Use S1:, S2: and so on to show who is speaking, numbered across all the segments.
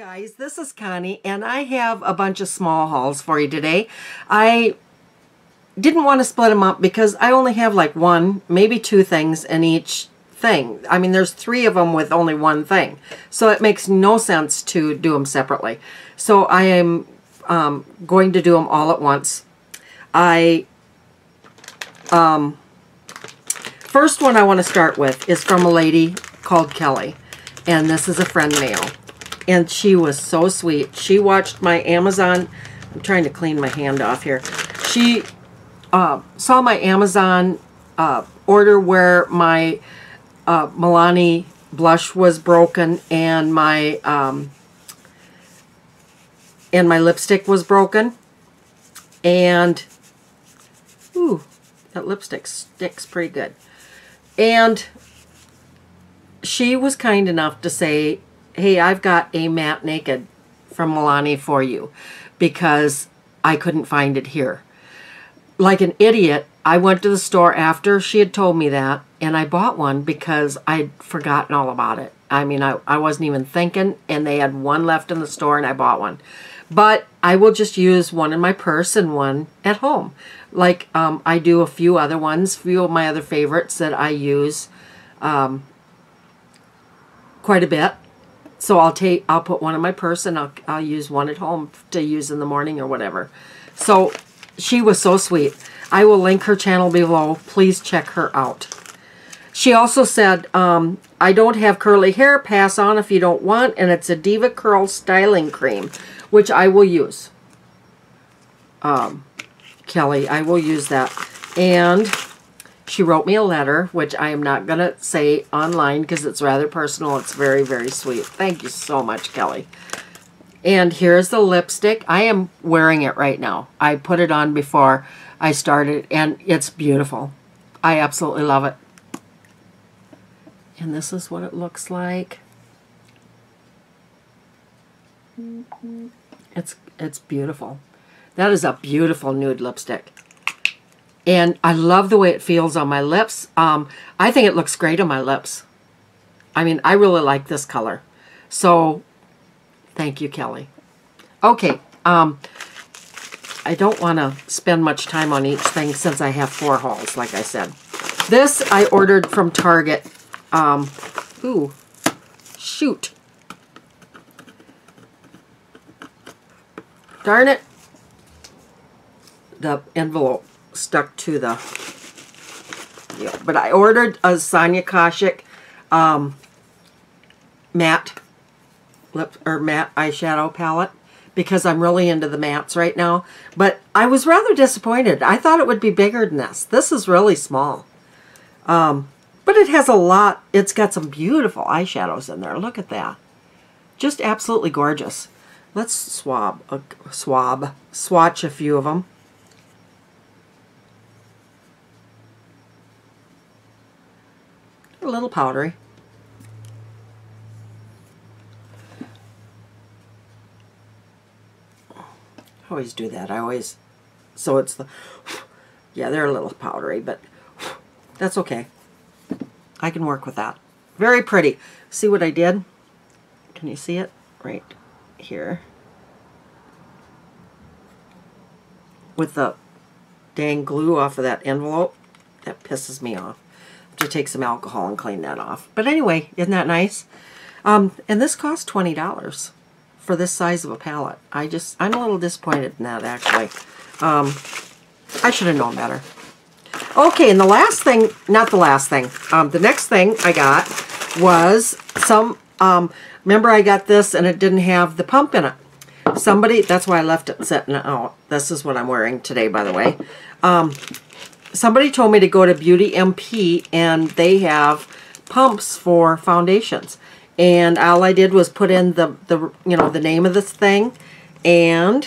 S1: Guys, this is Connie, and I have a bunch of small hauls for you today. I didn't want to split them up because I only have like one, maybe two things in each thing. I mean, there's three of them with only one thing, so it makes no sense to do them separately. So I am going to do them all at once. First one I want to start with is from a lady called Kelly, and this is a friend mail. And she was so sweet. She watched my Amazon. I'm trying to clean my hand off here. She saw my Amazon order where my Milani blush was broken and my lipstick was broken. And ooh, that lipstick sticks pretty good. And she was kind enough to say, hey, I've got a matte naked from Milani for you because I couldn't find it here. Like an idiot, I went to the store after she had told me that, and I bought one because I'd forgotten all about it. I mean, I wasn't even thinking, and they had one left in the store, and I bought one. But I will just use one in my purse and one at home. Like I do a few other ones, a few of my other favorites that I use quite a bit. So I'll put one in my purse and I'll use one at home to use in the morning or whatever. So she was so sweet. I will link her channel below. Please check her out. She also said, I don't have curly hair. Pass on if you don't want. And it's a Diva Curl Styling Cream, which I will use. Kelly, I will use that. And she wrote me a letter, which I am not going to say online because it's rather personal. It's very, very sweet. Thank you so much, Kelly. And here's the lipstick. I am wearing it right now. I put it on before I started, and it's beautiful. I absolutely love it. And this is what it looks like. It's beautiful. That is a beautiful nude lipstick. And I love the way it feels on my lips. I think it looks great on my lips. I mean, I really like this color. So, thank you, Kelly. Okay, I don't want to spend much time on each thing since I have 4 hauls, like I said. This I ordered from Target. Ooh, shoot. Darn it. The envelope stuck to the, yeah, but I ordered a Sonia Kashuk matte eyeshadow palette because I'm really into the mattes right now. But I was rather disappointed. I thought it would be bigger than this. This is really small. But it has a lot. It's got some beautiful eyeshadows in there. Look at that. Just absolutely gorgeous. Let's swatch a few of them. A little powdery. I always do that. So it's the, yeah, they're a little powdery, but that's okay. I can work with that. Very pretty. See what I did? Can you see it? Right here. With the dang glue off of that envelope. That pisses me off. To take some alcohol and clean that off. But anyway, isn't that nice? And this cost $20 for this size of a palette. I'm a little disappointed in that, actually. I should have known better. Okay, and the last thing, not the last thing, the next thing I got was some, remember I got this and it didn't have the pump in it. That's why I left it sitting out. This is what I'm wearing today, by the way. Somebody told me to go to Beauty MP, and they have pumps for foundations. And all I did was put in the name of this thing, and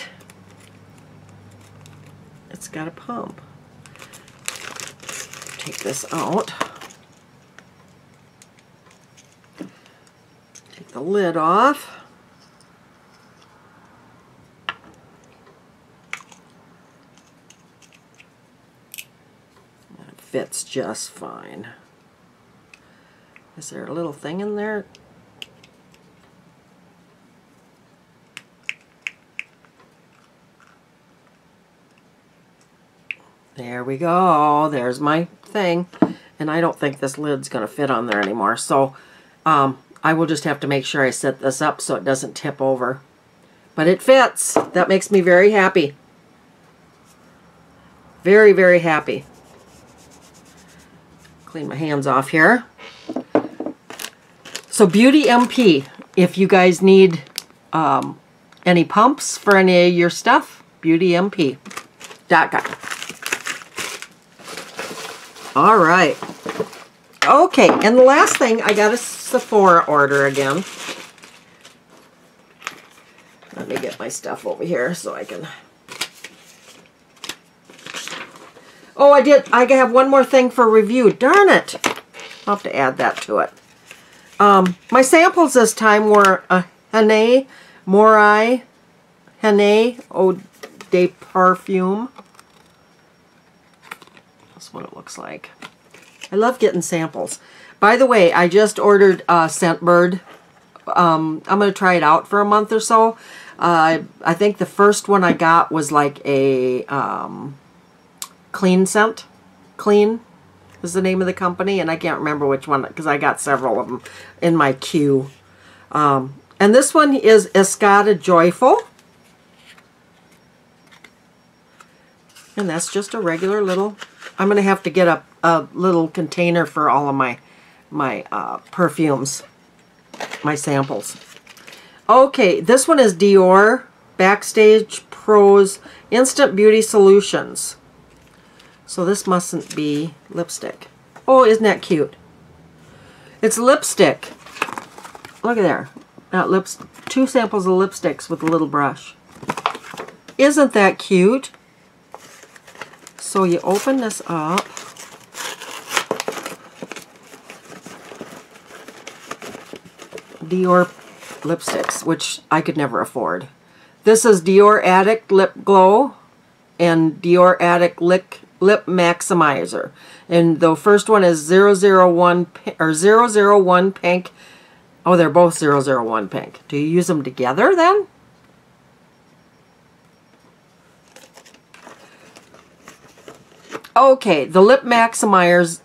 S1: it's got a pump. Take this out. Take the lid off. Fits just fine. Is there a little thing in there? There we go. There's my thing. And I don't think this lid's going to fit on there anymore. So I will just have to make sure I set this up so it doesn't tip over. But it fits. That makes me very happy. Very, very happy. Clean my hands off here. So Beauty MP, if you guys need any pumps for any of your stuff, beautymp.com. All right. Okay, and the last thing, I got a Sephora order again. Let me get my stuff over here so I can... Oh, I did. I have one more thing for review. Darn it. I'll have to add that to it. My samples this time were a Henné Morai Henné Eau de Parfum. That's what it looks like. I love getting samples. By the way, I just ordered Scentbird. I'm going to try it out for a month or so. I think the first one I got was like a Clean Scent. Clean is the name of the company, and I can't remember which one because I got several of them in my queue. And this one is Escada Joyful. And that's just a regular little... I'm going to have to get a little container for all of my perfumes, my samples. Okay, this one is Dior Backstage Pros Instant Beauty Solutions. So this mustn't be lipstick. Oh, isn't that cute? It's lipstick. Look at there. Not lips. 2 samples of lipsticks with a little brush. Isn't that cute? So you open this up. Dior lipsticks, which I could never afford. This is Dior Addict Lip Glow and Dior Addict Lip Maximizer. And the first one is 001 or 001 pink. Oh, they're both 001 pink. Do you use them together then? Okay, the Lip Maximizer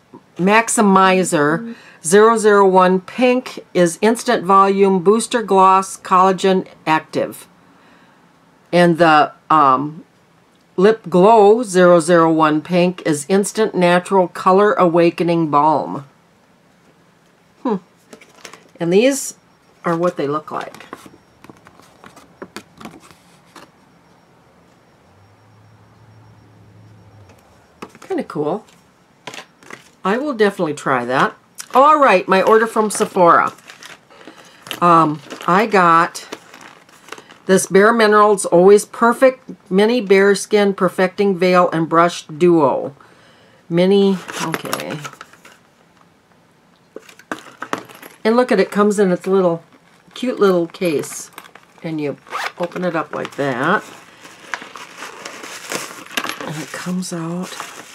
S1: 001 Pink is Instant Volume Booster Gloss Collagen Active. And the Lip Glow 001 Pink is Instant Natural Color Awakening Balm. And these are what they look like. Kind of cool. I will definitely try that. All right, my order from Sephora. I got this Bare Minerals Always Perfect Mini Bare Skin Perfecting Veil and Brush Duo. Mini, okay. And look at it, comes in its little, cute little case. And you open it up like that. And it comes out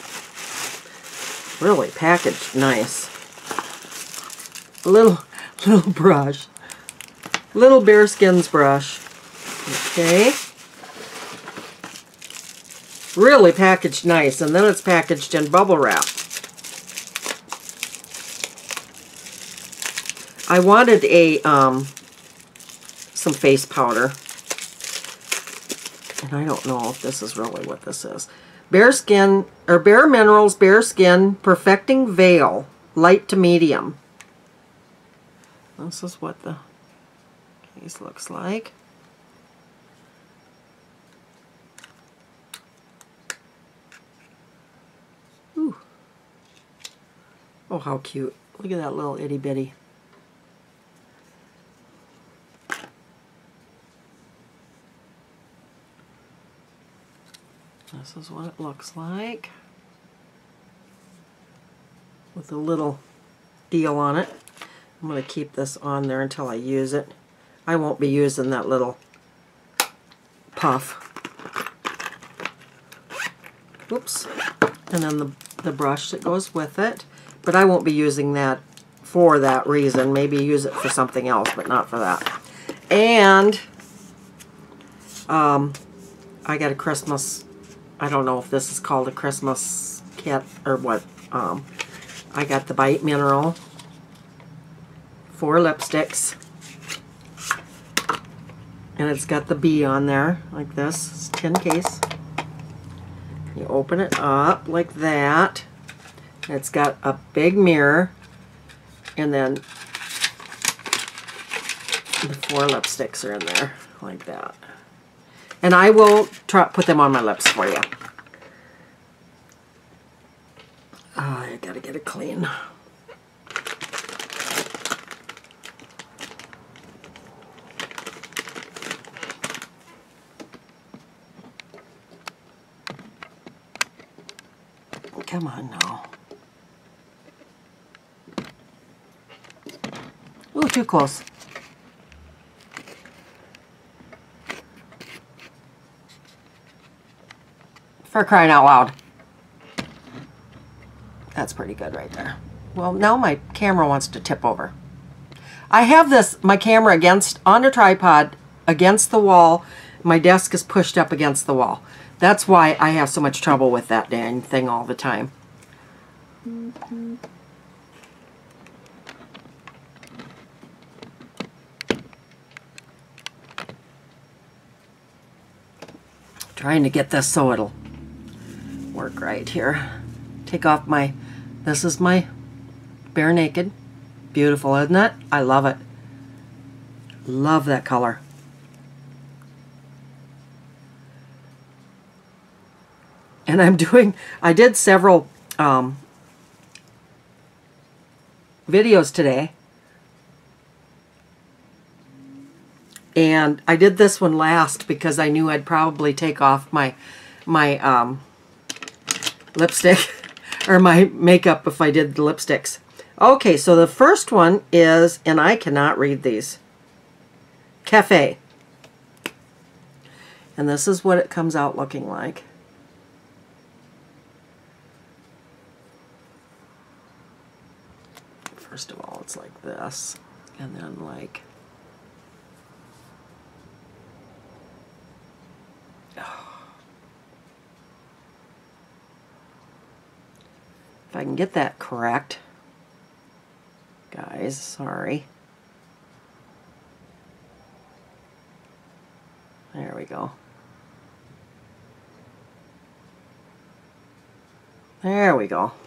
S1: really packaged nice. A little brush. Little Bare Skins brush. Okay. Really packaged nice. And then it's packaged in bubble wrap. I wanted a some face powder. And I don't know if this is really what this is. Bare Skin, or Bare Minerals Bare Skin Perfecting Veil, light to medium. This is what the case looks like. Ooh. Oh, how cute. Look at that little itty bitty. This is what it looks like. With a little deal on it. I'm going to keep this on there until I use it. I won't be using that little puff. Oops. And then the brush that goes with it. But I won't be using that for that reason. Maybe use it for something else, but not for that. And I got a Christmas I don't know if this is called a Christmas kit or what. I got the Bite Mineral 4 lipsticks. And it's got the bee on there, like this. It's a tin case. You open it up like that. It's got a big mirror. And then the 4 lipsticks are in there, like that. And I will put them on my lips for you. Oh, I gotta get it clean. Come on now. Ooh, too close. For crying out loud. That's pretty good right there. Well, now my camera wants to tip over. I have my camera on a tripod against the wall. My desk is pushed up against the wall. That's why I have so much trouble with that dang thing all the time. Trying to get this so it'll work right here. Take off this is my Bare Naked. Beautiful, isn't it? I love it. Love that color. And I did several videos today. And I did this one last because I knew I'd probably take off my lipstick or my makeup if I did the lipsticks. Okay, so the first one is, and I cannot read these, Cafe. And this is what it comes out looking like. First of all, it's like this, and then like, if I can get that correct, guys, sorry. There we go. There we go.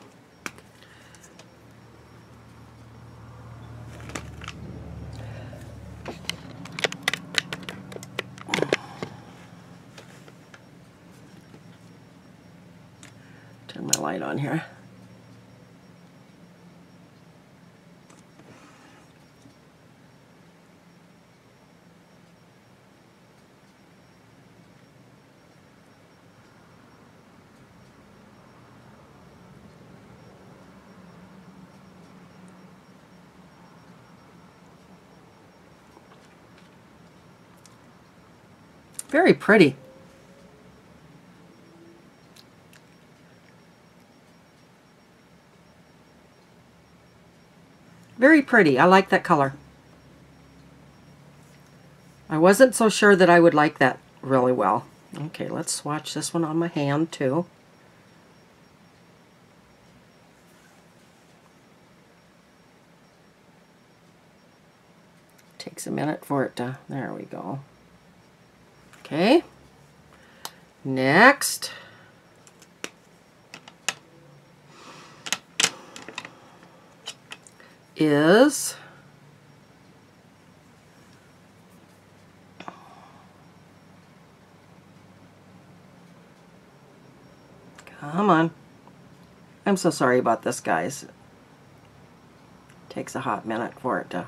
S1: Turn my light on here. Very pretty. Very pretty. I like that color. I wasn't so sure that I would like that really well. Okay, let's swatch this one on my hand too. Takes a minute for it to, there we go. Okay, next is come on. I'm so sorry about this, guys. Takes a hot minute for it to.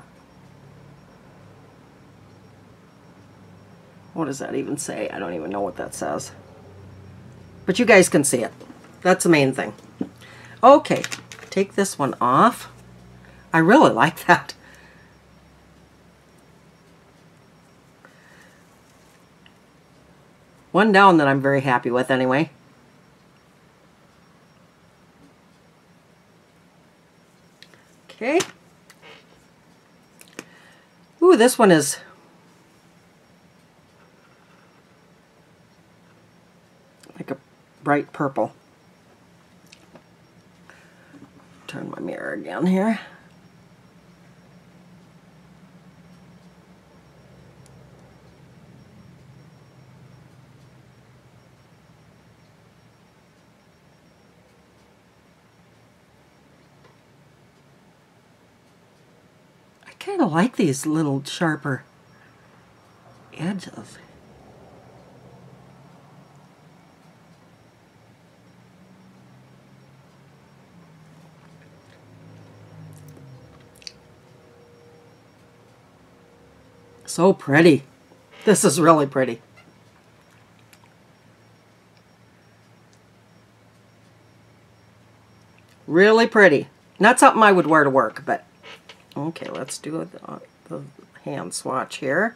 S1: What does that even say? I don't even know what that says. But you guys can see it. That's the main thing. Okay, take this one off. I really like that. One down that I'm very happy with anyway. Okay. Ooh, this one is like a bright purple. Turn my mirror again here. I kind of like these little sharper edges. So pretty. This is really pretty. Really pretty. Not something I would wear to work, but okay, let's do the hand swatch here.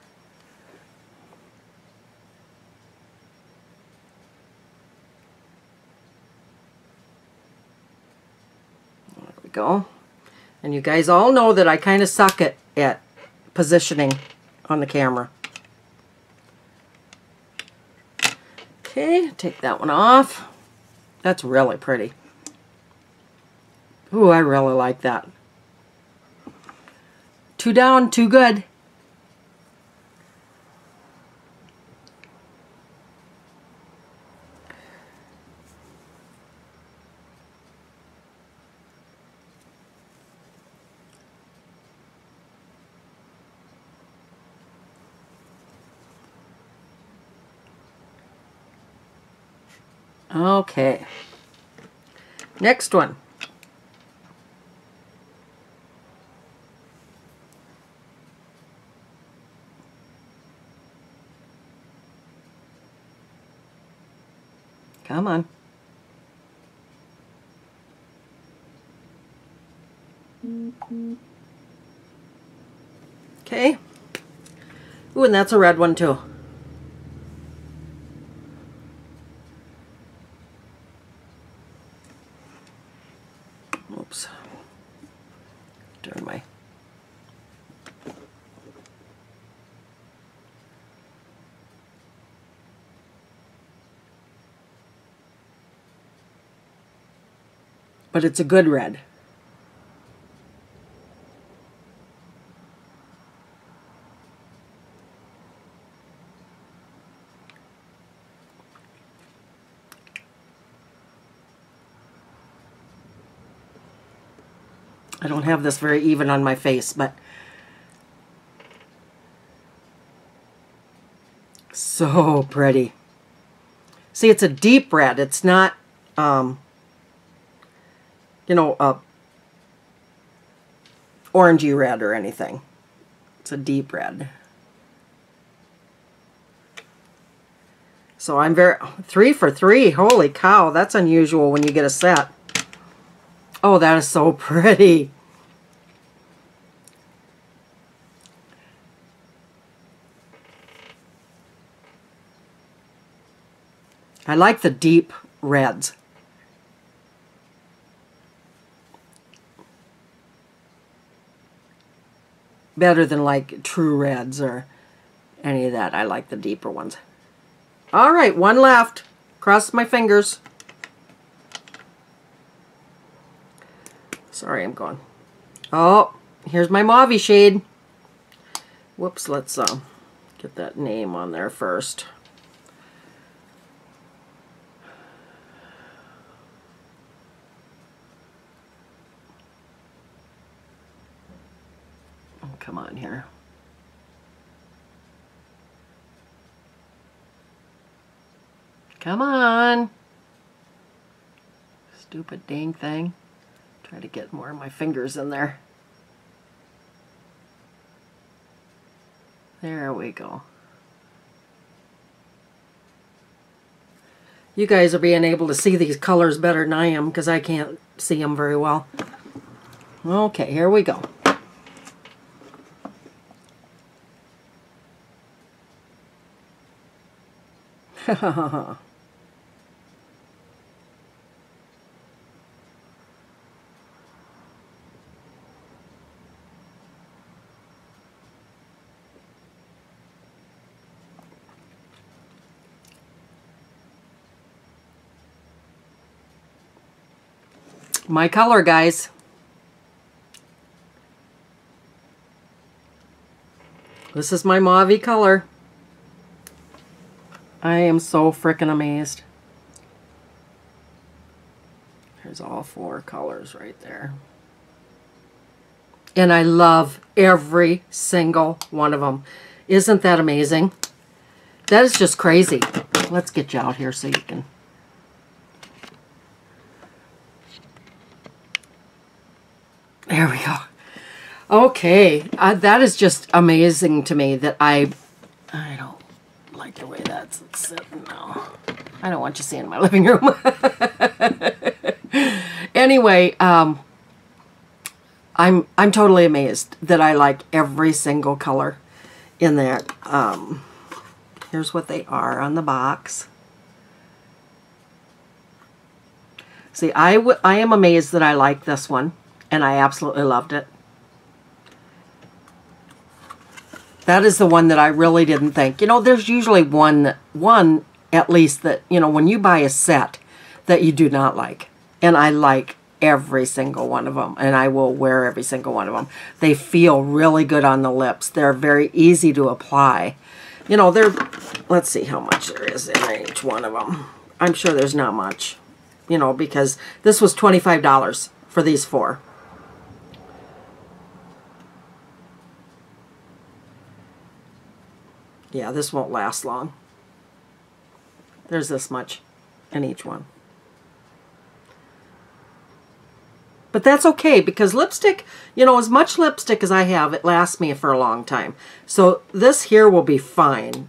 S1: There we go. And you guys all know that I kind of suck at positioning on the camera. Okay, take that one off. That's really pretty. Ooh, I really like that. Two down, two good. Okay. Next one. Come on. Okay. Ooh, and that's a red one too. Oops. Turn my... But it's a good red. I don't have this very even on my face, but so pretty. See, it's a deep red. It's not, you know, a orangey red or anything. It's a deep red. So I'm very, 3 for 3. Holy cow, that's unusual when you get a set. Oh, that is so pretty. I like the deep reds. Better than like true reds or any of that. I like the deeper ones. All right, one left. Cross my fingers. Sorry, I'm going. Oh, here's my mauve shade. Whoops, let's get that name on there first. Oh, come on here. Come on. Stupid dang thing. Try to get more of my fingers in there. There we go. You guys are being able to see these colors better than I am because I can't see them very well. Okay, here we go. My color, guys. This is my mauve color. I am so freaking amazed. There's all 4 colors right there. And I love every single one of them. Isn't that amazing? That is just crazy. Let's get you out here so you can... There we go. Okay, that is just amazing to me that I don't like the way that's sitting now. I don't want you seeing my living room. Anyway, I'm totally amazed that I like every single color in there. Here's what they are on the box. See, I am amazed that I like this one, and I absolutely loved it. That is the one that I really didn't think. You know, there's usually one at least that, you know, when you buy a set that you do not like. And I like every single one of them, and I will wear every single one of them. They feel really good on the lips. They're very easy to apply. You know, let's see how much there is in each one of them. I'm sure there's not much, you know, because this was $25 for these 4. Yeah, this won't last long. There's this much in each one. But that's okay, because lipstick, you know, as much lipstick as I have, it lasts me for a long time. So this here will be fine.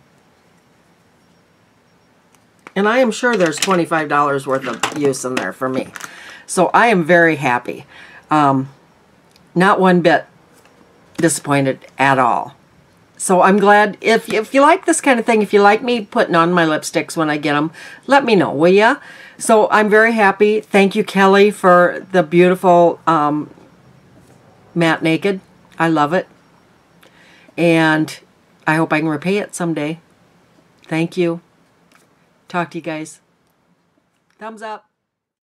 S1: And I am sure there's $25 worth of use in there for me. So I am very happy. Not one bit disappointed at all. So I'm glad, if you like this kind of thing, if you like me putting on my lipsticks when I get them, let me know, will ya? So I'm very happy. Thank you, Kelly, for the beautiful matte naked. I love it. And I hope I can repay it someday. Thank you. Talk to you guys. Thumbs up.